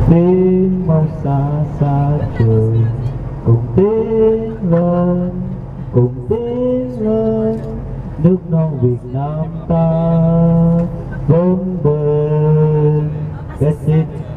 tiếng mong xa xa trời, cùng tiến lên nước non Việt Nam ta vững bền. That's it.